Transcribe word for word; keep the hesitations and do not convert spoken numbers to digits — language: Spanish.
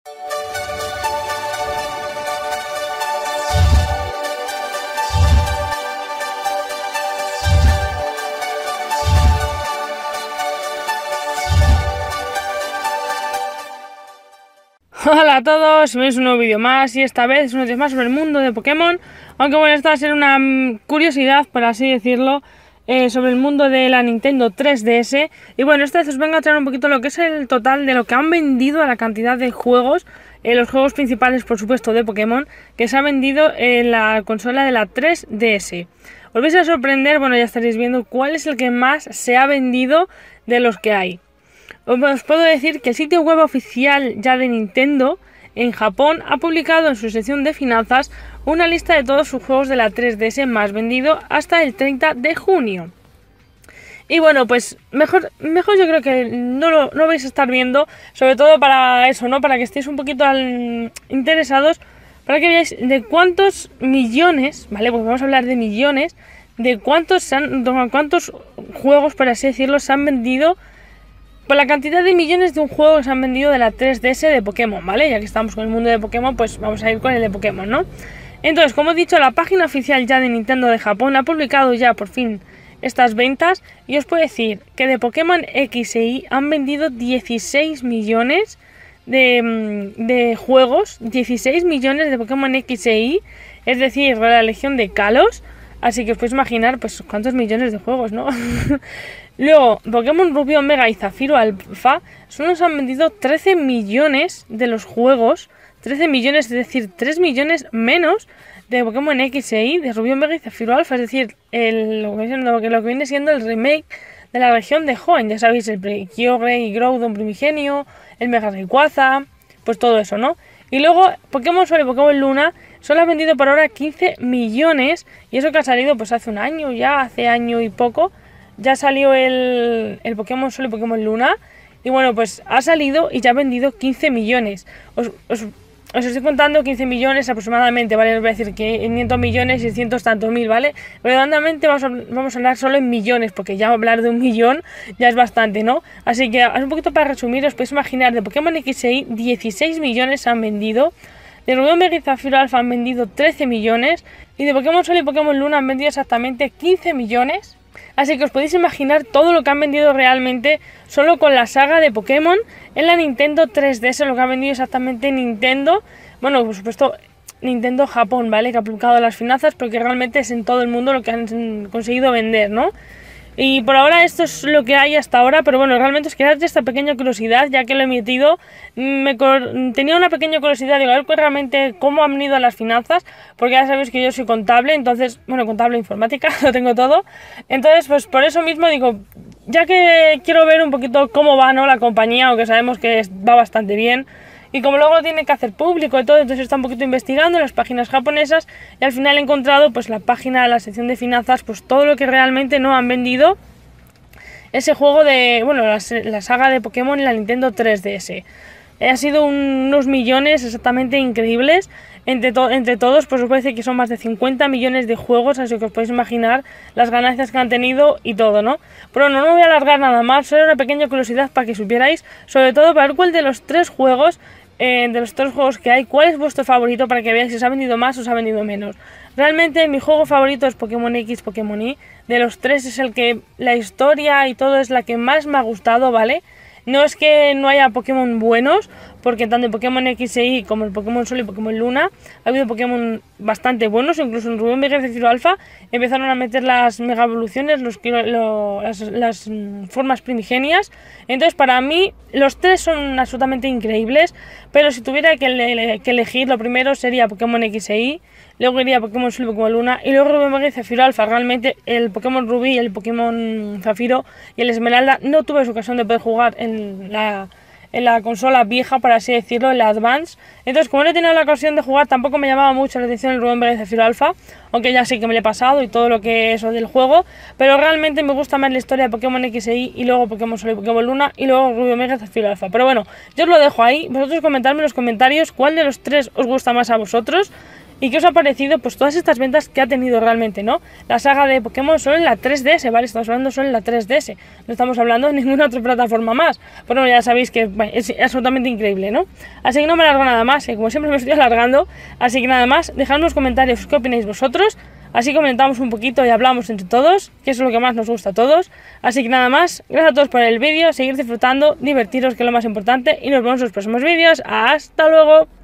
Hola a todos, bienvenidos a un nuevo vídeo más y esta vez es un vídeo más sobre el mundo de Pokémon. Aunque bueno, esta va a ser una um, curiosidad, por así decirlo, eh, sobre el mundo de la Nintendo tres D S. Y bueno, esta vez os vengo a traer un poquito lo que es el total de lo que han vendido, a la cantidad de juegos, eh, los juegos principales por supuesto de Pokémon, que se ha vendido en la consola de la tres D S. Os vais a sorprender, bueno ya estaréis viendo cuál es el que más se ha vendido de los que hay. Os puedo decir que el sitio web oficial ya de Nintendo en Japón ha publicado en su sección de finanzas una lista de todos sus juegos de la tres D S más vendido hasta el treinta de junio. Y bueno, pues mejor, mejor yo creo que no lo no vais a estar viendo, sobre todo para eso, ¿no? Para que estéis un poquito al, interesados, para que veáis de cuántos millones, ¿vale? Pues vamos a hablar de millones, de cuántos, se han, de cuántos juegos, por así decirlo, se han vendido. Por la cantidad de millones de un juego que se han vendido de la tres D S de Pokémon, ¿vale? Ya que estamos con el mundo de Pokémon, pues vamos a ir con el de Pokémon, ¿no? Entonces, como he dicho, la página oficial ya de Nintendo de Japón ha publicado ya por fin estas ventas. Y os puedo decir que de Pokémon X e Y han vendido dieciséis millones de, de juegos. dieciséis millones de Pokémon X e Y, es decir, la Legión de Kalos. Así que os podéis imaginar, pues, cuántos millones de juegos, ¿no? Luego, Pokémon Rubio, Omega y Zafiro Alpha solo nos han vendido trece millones de los juegos. trece millones, es decir, tres millones menos de Pokémon X e Y, de Rubio, Omega y Zafiro Alpha. Es decir, el, lo, que, lo que viene siendo el remake de la región de Hoenn. Ya sabéis, el Kyogre y Groudon primigenio, el Mega Rayquaza, pues todo eso, ¿no? Y luego, Pokémon Sol y Pokémon Luna solo ha vendido por ahora quince millones. Y eso que ha salido pues hace un año ya, hace año y poco. Ya salió el, el Pokémon Sol y Pokémon Luna. Y bueno, pues ha salido y ya ha vendido quince millones. Os, os, os estoy contando quince millones aproximadamente, ¿vale? Os voy a decir que quinientos millones, seiscientos tantos mil, ¿vale? Redondamente vamos a, vamos a hablar solo en millones, porque ya hablar de un millón ya es bastante, ¿no? Así que un poquito para resumir, os podéis imaginar, de Pokémon X e Y dieciséis millones se han vendido. De Rubio, Omega y Zafiro Alpha han vendido trece millones. Y de Pokémon Sol y Pokémon Luna han vendido exactamente quince millones. Así que os podéis imaginar todo lo que han vendido realmente solo con la saga de Pokémon en la Nintendo tres D S, lo que ha vendido exactamente Nintendo. Bueno, por supuesto, Nintendo Japón, ¿vale? Que ha publicado las finanzas, porque realmente es en todo el mundo lo que han conseguido vender, ¿no? Y por ahora esto es lo que hay hasta ahora, pero bueno, realmente os quería dar esta pequeña curiosidad, ya que lo he emitido. Me tenía una pequeña curiosidad de ver realmente cómo han venido las finanzas, porque ya sabéis que yo soy contable, entonces, bueno, contable informática, lo tengo todo. Entonces, pues por eso mismo digo, ya que quiero ver un poquito cómo va, ¿no?, la compañía, aunque sabemos que va bastante bien. Y como luego lo tiene que hacer público y todo, entonces está un poquito investigando en las páginas japonesas y al final he encontrado pues la página de la sección de finanzas, pues todo lo que realmente no han vendido ese juego de, bueno, la, la saga de Pokémon en la Nintendo tres D S. Ha sido un, unos millones exactamente increíbles. Entre, to entre todos, pues os puede decir que son más de cincuenta millones de juegos, así que os podéis imaginar las ganancias que han tenido y todo, ¿no? Pero no, no voy a alargar nada más, solo una pequeña curiosidad para que supierais, sobre todo para ver cuál de los tres juegos, eh, de los tres juegos que hay, cuál es vuestro favorito, para que veáis si os ha vendido más o os ha vendido menos. Realmente mi juego favorito es Pokémon X, Pokémon Y. De los tres es el que la historia y todo es la que más me ha gustado, ¿vale? No es que no haya Pokémon buenos, porque tanto en Pokémon X e Y como en Pokémon Sol y Pokémon Luna ha habido Pokémon bastante buenos, incluso en Rubio, Omega y Zafiro Alpha empezaron a meter las mega evoluciones, los, lo, las, las mm, formas primigenias. Entonces para mí los tres son absolutamente increíbles, pero si tuviera que, le, que elegir, lo primero sería Pokémon X e Y, luego iría Pokémon Sol y Pokémon Luna, y luego Rubio, Omega y Zafiro Alpha. Realmente el Pokémon Rubí, el Pokémon Zafiro y el Esmeralda no tuve su ocasión de poder jugar en la, en la consola vieja, por así decirlo, en la Advance. Entonces, como no he tenido la ocasión de jugar, tampoco me llamaba mucho la atención el Rubio, Omega y Zafiro Alpha, aunque ya sí que me lo he pasado y todo lo que es del juego, pero realmente me gusta más la historia de Pokémon X e Y y luego Pokémon Sol y Pokémon Luna y luego Rubio, Omega y Zafiro Alpha. Pero bueno, yo os lo dejo ahí, vosotros comentadme en los comentarios cuál de los tres os gusta más a vosotros. y qué os ha parecido pues todas estas ventas que ha tenido realmente, ¿no? La saga de Pokémon solo en la tres D S, ¿vale? Estamos hablando solo en la tres D S, no estamos hablando de ninguna otra plataforma más. Bueno, ya sabéis que bueno, es absolutamente increíble, ¿no? Así que no me alargo nada más, que como siempre me estoy alargando, así que nada más, dejadme en los comentarios qué opináis vosotros. Así comentamos un poquito y hablamos entre todos, que es lo que más nos gusta a todos. Así que nada más, gracias a todos por el vídeo, seguir disfrutando, divertiros, que es lo más importante, y nos vemos en los próximos vídeos. ¡Hasta luego!